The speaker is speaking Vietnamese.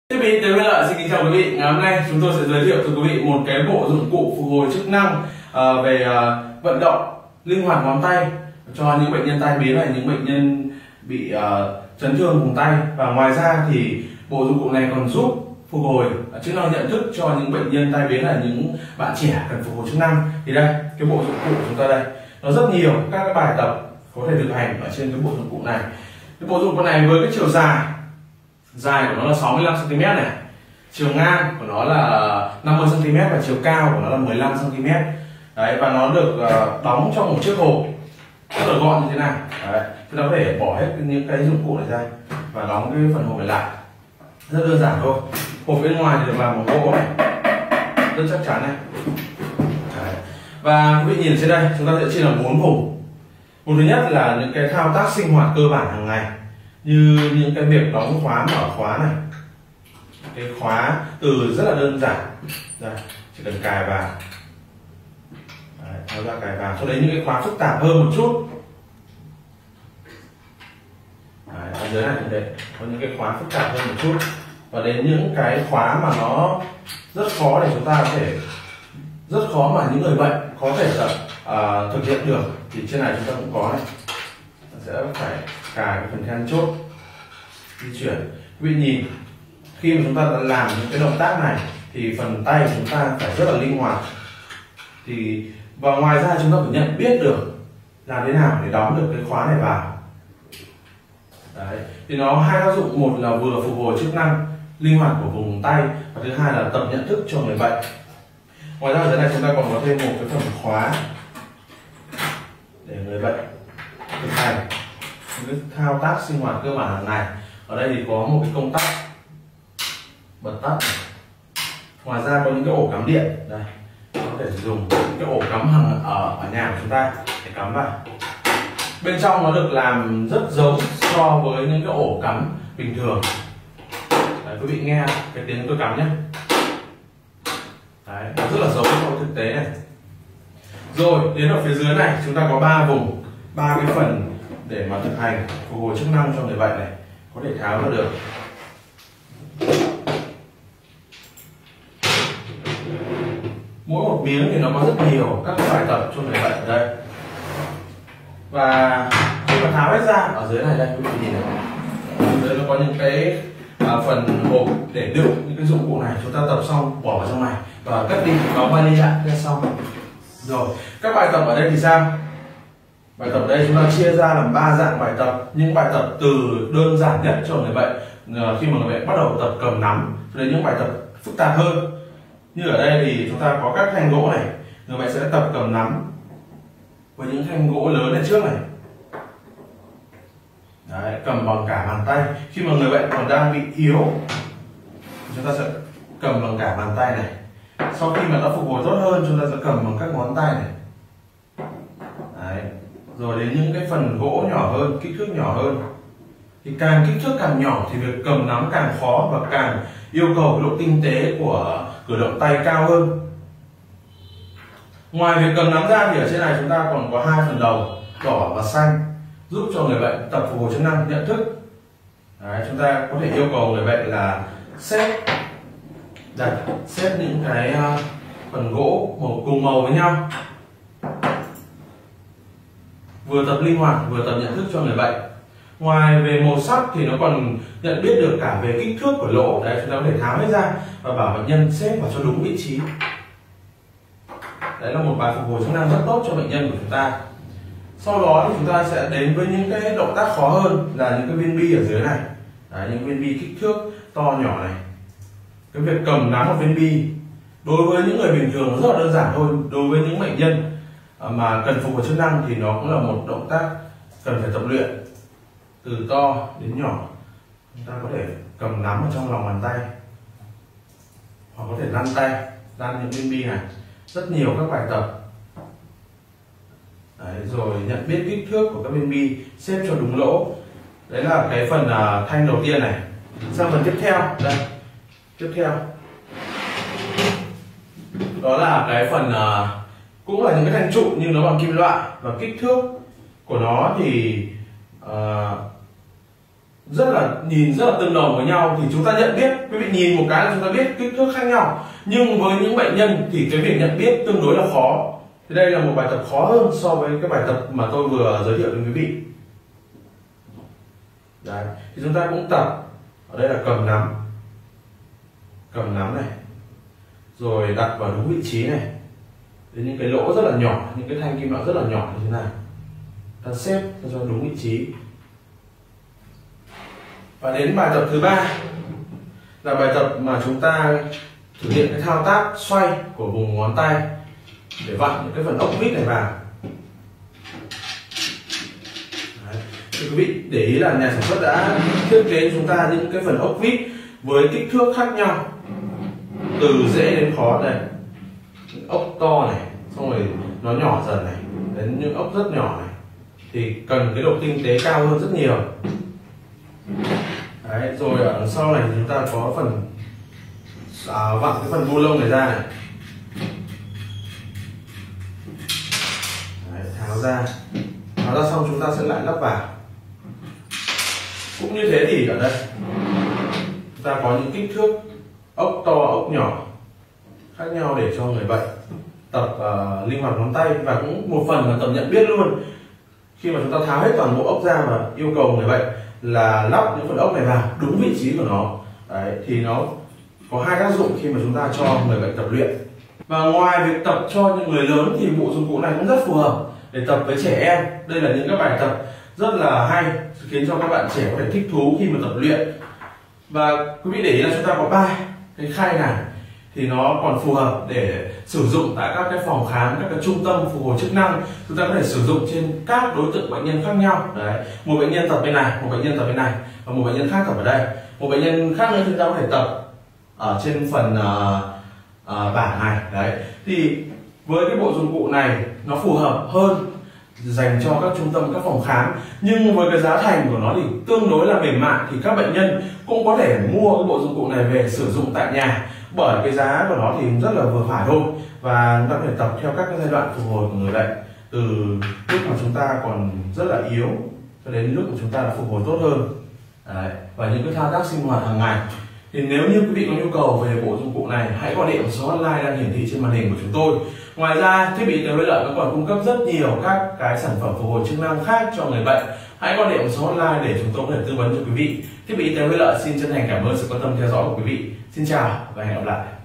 Thiết bị Tiến Huy Lợi xin kính chào quý vị. Ngày hôm nay chúng tôi sẽ giới thiệu cho quý vị một cái bộ dụng cụ phục hồi chức năng về vận động linh hoạt ngón tay cho những bệnh nhân tai biến hay những bệnh nhân bị chấn thương vùng tay. Và ngoài ra thì bộ dụng cụ này còn giúp phục hồi chức năng nhận thức cho những bệnh nhân tai biến là những bạn trẻ cần phục hồi chức năng. Thì đây, cái bộ dụng cụ của chúng ta đây, nó rất nhiều các cái bài tập có thể thực hành ở trên cái bộ dụng cụ này. Cái bộ dụng cụ này với cái chiều dài của nó là 65 cm này, chiều ngang của nó là 50 cm và chiều cao của nó là 15 cm. Đấy, và nó được đóng trong một chiếc hộp rất là gọn như thế này. Đấy, chúng ta có thể bỏ hết những cái dụng cụ này ra và đóng cái phần hộp này lại. Rất đơn giản thôi. Hộp bên ngoài thì được làm bằng gỗ này, rất chắc chắn này. Đấy. Và quý vị nhìn trên đây, chúng ta sẽ chia làm 4 vùng. Vùng thứ nhất là những cái thao tác sinh hoạt cơ bản hàng ngày, như những cái việc đóng khóa, mở khóa này. Cái khóa từ rất là đơn giản, đây, chỉ cần cài vào, tháo ra cài vào, cho đến những cái khóa phức tạp hơn một chút. Đấy, ở dưới này cũng đấy, có những cái khóa phức tạp hơn một chút, và đến những cái khóa mà nó rất khó để chúng ta có thể, rất khó mà những người bệnh có thể thực hiện được, thì trên này chúng ta cũng có này. Sẽ phải cài cái phần then chốt di chuyển. Quý vị nhìn, khi mà chúng ta làm những cái động tác này thì phần tay của chúng ta phải rất là linh hoạt. Và ngoài ra chúng ta phải nhận biết được làm thế nào để đóng được cái khóa này vào. Đấy, thì nó hai tác dụng, một là vừa phục hồi chức năng linh hoạt của vùng tay, và thứ hai là tập nhận thức cho người bệnh. Ngoài ra ở dưới này chúng ta còn có thêm một cái phần khóa để người bệnh thực hành những cái thao tác sinh hoạt cơ bản hàng ngày. Ở đây thì có một cái công tắc bật tắt. Ngoài ra có những cái ổ cắm điện đây, có thể dùng cái ổ cắm ở nhà của chúng ta để cắm vào. Bên trong nó được làm rất giống so với những cái ổ cắm bình thường. Đấy, quý vị nghe cái tiếng tôi cắm nhé. Đấy, nó rất là giống trong thực tế này. Rồi đến ở phía dưới này chúng ta có 3 vùng, 3 cái phần để mà thực hành phục hồi chức năng cho người bệnh này, có thể tháo ra được. Mỗi một miếng thì nó có rất nhiều các bài tập cho người bệnh ở đây. Và khi mà tháo hết ra, ở dưới này đây quý vị nhìn này, ở dưới nó có những cái phần hộp để đựng những cái dụng cụ này. Chúng ta tập xong bỏ vào trong này và cất đi, có vali lại là xong. Rồi các bài tập ở đây thì sao? Bài tập ở đây chúng ta chia ra làm 3 dạng bài tập. Những bài tập từ đơn giản nhất cho người bệnh, khi mà người bệnh bắt đầu tập cầm nắm, cho đến những bài tập phức tạp hơn. Như ở đây thì chúng ta có các thanh gỗ này, người bệnh sẽ tập cầm nắm với những thanh gỗ lớn ở trước này. Đấy, cầm bằng cả bàn tay. Khi mà người bệnh còn đang bị yếu, chúng ta sẽ cầm bằng cả bàn tay này. Sau khi mà đã phục hồi tốt hơn, chúng ta sẽ cầm bằng các ngón tay này. Đấy. Rồi đến những cái phần gỗ nhỏ hơn, kích thước nhỏ hơn. Thì càng kích thước càng nhỏ thì việc cầm nắm càng khó và càng yêu cầu độ tinh tế của cử động tay cao hơn. Ngoài việc cầm nắm ra thì ở trên này chúng ta còn có 2 phần đầu, đỏ và xanh, giúp cho người bệnh tập phục hồi chức năng nhận thức. Đấy, chúng ta có thể yêu cầu người bệnh là xếp những cái phần gỗ cùng màu với nhau, vừa tập linh hoạt vừa tập nhận thức cho người bệnh. Ngoài về màu sắc thì nó còn nhận biết được cả về kích thước của lỗ. Đấy, chúng ta có thể tháo hết ra và bảo bệnh nhân xếp vào cho đúng vị trí. Đấy là một bài phục hồi chức năng rất tốt cho bệnh nhân của chúng ta. Sau đó thì chúng ta sẽ đến với những cái động tác khó hơn, là những cái viên bi ở dưới này. Đấy, những viên bi kích thước to nhỏ này. Cái việc cầm nắm một viên bi đối với những người bình thường rất là đơn giản thôi. Đối với những bệnh nhân mà cần phục hồi chức năng thì nó cũng là một động tác cần phải tập luyện. Từ to đến nhỏ, chúng ta có thể cầm nắm ở trong lòng bàn tay, hoặc có thể lăn tay, lăn những viên bi này. Rất nhiều các bài tập. Đấy, rồi nhận biết kích thước của các viên bi, xếp cho đúng lỗ. Đấy là cái phần thanh đầu tiên này. Sang phần tiếp theo, đây. Tiếp theo đó là cái phần cũng là những cái thanh trụ nhưng nó bằng kim loại, và kích thước của nó thì rất là tương đồng với nhau, thì chúng ta nhận biết, quý vị nhìn một cái là chúng ta biết kích thước khác nhau. Nhưng với những bệnh nhân thì cái việc nhận biết tương đối là khó. Thì đây là một bài tập khó hơn so với cái bài tập mà tôi vừa giới thiệu đến quý vị. Đấy, thì chúng ta cũng tập ở đây là cầm nắm này, rồi đặt vào đúng vị trí này, đến những cái lỗ rất là nhỏ, những cái thanh kim loại rất là nhỏ như thế này, ta xếp cho đúng vị trí. Và đến bài tập thứ 3 là bài tập mà chúng ta thực hiện cái thao tác xoay của vùng ngón tay để vặn những cái phần ốc vít này vào. Đấy. Thì quý vị để ý là nhà sản xuất đã thiết kế chúng ta những cái phần ốc vít với kích thước khác nhau, từ dễ đến khó. Đây, ốc to này, xong rồi nó nhỏ dần này, đến những ốc rất nhỏ này, thì cần cái độ tinh tế cao hơn rất nhiều. Đấy, rồi ở đằng sau này chúng ta có phần vặn cái phần bu lông này ra này. Đấy, tháo ra xong chúng ta sẽ lại lắp vào. Cũng như thế thì ở đây chúng ta có những kích thước ốc to, ốc nhỏ khác nhau để cho người bệnh tập linh hoạt ngón tay, và cũng một phần là tập nhận biết luôn. Khi mà chúng ta tháo hết toàn bộ ốc ra và yêu cầu người bệnh là lắp những phần ốc này vào đúng vị trí của nó. Đấy, thì nó có hai tác dụng khi mà chúng ta cho người bệnh tập luyện. Và ngoài việc tập cho những người lớn thì bộ dụng cụ này cũng rất phù hợp để tập với trẻ em. Đây là những các bài tập rất là hay, khiến cho các bạn trẻ có thể thích thú khi mà tập luyện. Và quý vị để ý là chúng ta có 3 cái khay này, thì nó còn phù hợp để sử dụng tại các cái phòng khám, các cái trung tâm phục hồi chức năng. Chúng ta có thể sử dụng trên các đối tượng bệnh nhân khác nhau. Đấy, một bệnh nhân tập bên này, một bệnh nhân tập bên này, và một bệnh nhân khác tập ở đây. Một bệnh nhân khác nữa chúng ta có thể tập ở trên phần bảng này. Đấy, thì với cái bộ dụng cụ này nó phù hợp hơn dành cho các trung tâm, các phòng khám, nhưng với cái giá thành của nó thì tương đối là mềm mại, thì các bệnh nhân cũng có thể mua cái bộ dụng cụ này về sử dụng tại nhà, bởi cái giá của nó thì rất là vừa phải thôi. Và chúng ta có thể tập theo các cái giai đoạn phục hồi của người bệnh, từ lúc mà chúng ta còn rất là yếu cho đến lúc mà chúng ta đã phục hồi tốt hơn. Đấy, và những cái thao tác sinh hoạt hàng ngày. Thì nếu như quý vị có nhu cầu về bộ dụng cụ này, hãy gọi điện số hotline đang hiển thị trên màn hình của chúng tôi. Ngoài ra, thiết bị Tề Huy Lợi còn cung cấp rất nhiều các cái sản phẩm phục hồi chức năng khác cho người bệnh. Hãy gọi điện số hotline để chúng tôi có thể tư vấn cho quý vị. Thiết bị Tề Huy Lợi xin chân thành cảm ơn sự quan tâm theo dõi của quý vị. Xin chào và hẹn gặp lại.